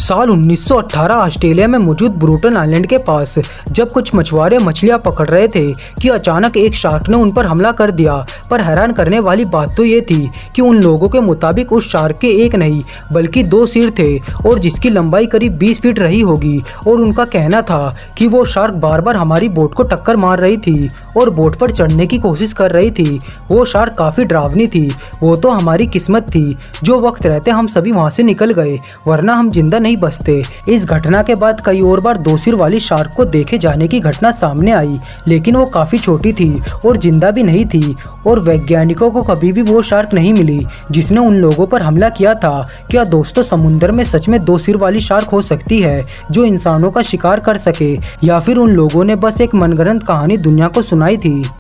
साल 1918 ऑस्ट्रेलिया में मौजूद ब्रूटन आइलैंड के पास जब कुछ मछुआरे मछलियां पकड़ रहे थे कि अचानक एक शार्क ने उन पर हमला कर दिया। पर हैरान करने वाली बात तो ये थी कि उन लोगों के मुताबिक उस शार्क के एक नहीं बल्कि 2 सिर थे और जिसकी लंबाई करीब 20 फीट रही होगी। और उनका कहना था कि वो शार्क बार बार हमारी बोट को टक्कर मार रही थी और बोट पर चढ़ने की कोशिश कर रही थी। वो शार्क काफ़ी डरावनी थी। वो तो हमारी किस्मत थी जो वक्त रहते हम सभी वहाँ से निकल गए, वरना हम जिंदा नहीं बचते। इस घटना के बाद कई और बार 2 सिर वाली शार्क को देखे जाने की घटना सामने आई, लेकिन वो काफ़ी छोटी थी और जिंदा भी नहीं थी। और वैज्ञानिकों को कभी भी वो शार्क नहीं मिली जिसने उन लोगों पर हमला किया था। क्या दोस्तों, समुद्र में सच में 2 सिर वाली शार्क हो सकती है जो इंसानों का शिकार कर सके, या फिर उन लोगों ने बस एक मनगढ़ंत कहानी दुनिया को सुनाई थी?